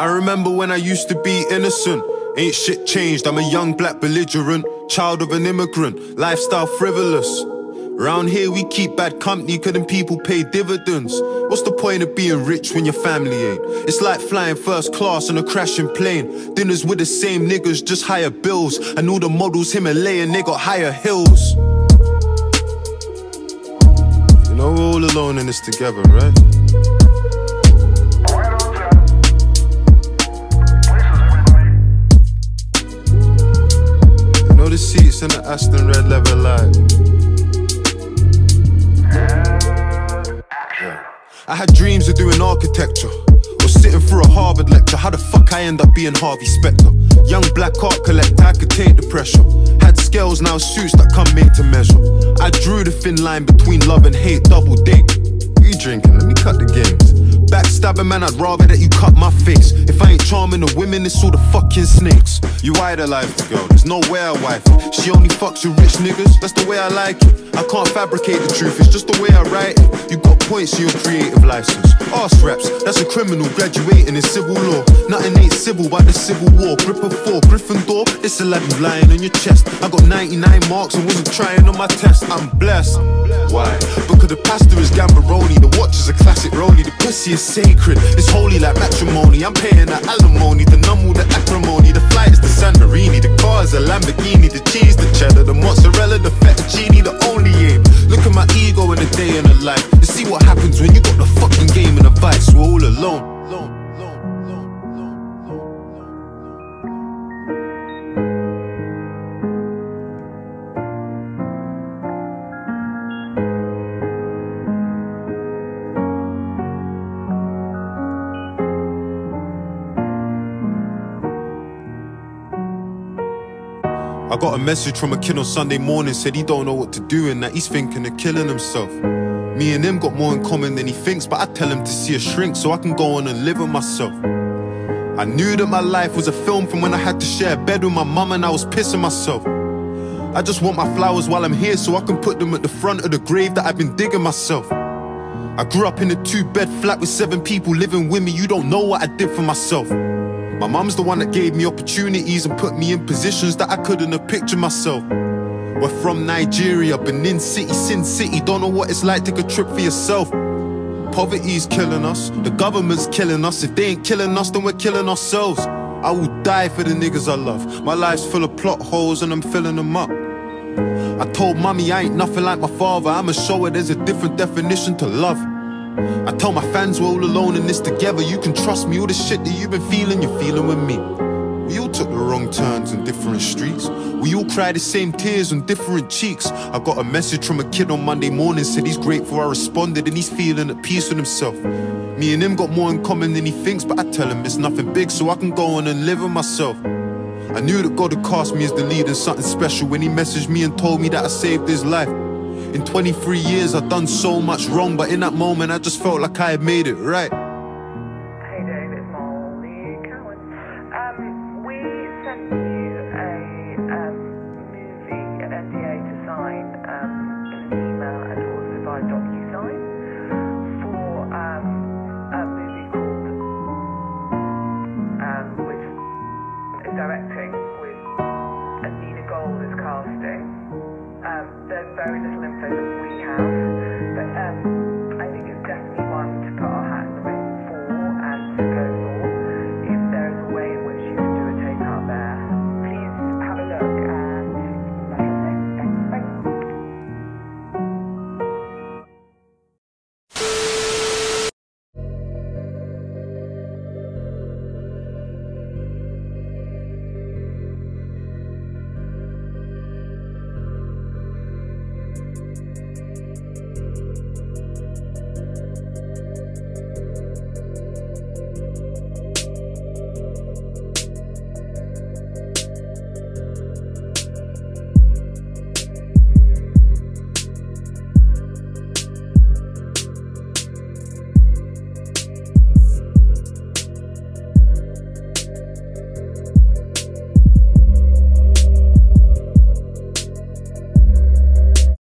remember when I used to be innocent. Ain't shit changed, I'm a young black belligerent, child of an immigrant, lifestyle frivolous. Round here we keep bad company, cause them people pay dividends. What's the point of being rich when your family ain't? It's like flying first class on a crashing plane. Dinners with the same niggas, just higher bills. And all the models Himalayan, they got higher hills. You know we're all alone in this together, right? You know the seats in the Aston red leather light. I had dreams of doing architecture, or sitting through a Harvard lecture. How the fuck I end up being Harvey Specter? Young black art collector, I could take the pressure. Had scales, now suits that come made to measure. I drew the thin line between love and hate, double date. You drinking? Let me cut the games. Backstabbing, man, I'd rather that you cut my face. If I ain't charming the women, it's all the fucking snakes. You idolize the girl, there's no way I wife it. She only fucks with rich niggas, that's the way I like it. I can't fabricate the truth, it's just the way I write it. You got points in your creative license. Arse raps, that's a criminal graduating in civil law. Nothing ain't civil but the civil war. Grip of 4, Gryffindor, it's a lad who's lying on your chest. I got 99 marks and wasn't trying on my test. I'm blessed. Why? Because the pastor is Gambaroni, the watch is a classic rollie, the pussy is sacred, it's holy like matrimony. I'm paying the alimony, the numb the acrimony, the flight is the Santorini, the car is a Lamborghini, the cheese, the cheddar, the mozzarella, the fettuccine, the only aim. Look at my ego in a day and a life, and see what happens when you got the fucking game and a vice. We're all alone. I got a message from a kid on Sunday morning, said he don't know what to do and that he's thinking of killing himself. Me and him got more in common than he thinks, but I tell him to see a shrink so I can go on and live with myself. I knew that my life was a film from when I had to share a bed with my mum and I was pissing myself. I just want my flowers while I'm here so I can put them at the front of the grave that I've been digging myself. I grew up in a 2-bed flat with 7 people living with me, you don't know what I did for myself. My mum's the one that gave me opportunities and put me in positions that I couldn't have pictured myself. We're from Nigeria, Benin City, Sin City, don't know what it's like, take a trip for yourself. Poverty's killing us, the government's killing us. If they ain't killing us, then we're killing ourselves. I will die for the niggas I love. My life's full of plot holes and I'm filling them up. I told mommy I ain't nothing like my father, I'ma show her there's a different definition to love. I tell my fans we're all alone in this together. You can trust me, all the shit that you've been feeling, you're feeling with me. We all took the wrong turns in different streets. We all cry the same tears on different cheeks. I got a message from a kid on Monday morning, said he's grateful I responded and he's feeling at peace with himself. Me and him got more in common than he thinks, but I tell him it's nothing big so I can go on and live with myself. I knew that God had cast me as the leader in something special when he messaged me and told me that I saved his life. In 23 years I've done so much wrong, but in that moment I just felt like I had made it right.